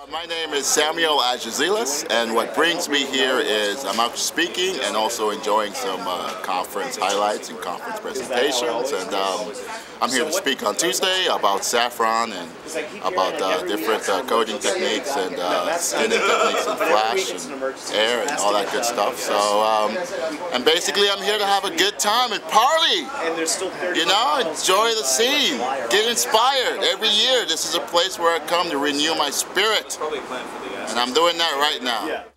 My name is Samuel Agesilas, and what brings me here is I'm out speaking and also enjoying some conference highlights and conference presentations. And I'm here to speak on Tuesday about saffron and about different coding techniques and skinning techniques in Flash and Air and all that good stuff. So, and basically I'm here to have a good time and party, you know, enjoy the scene, get inspired. Every year this is a place where I come to renew my spirit. And I'm doing that right now.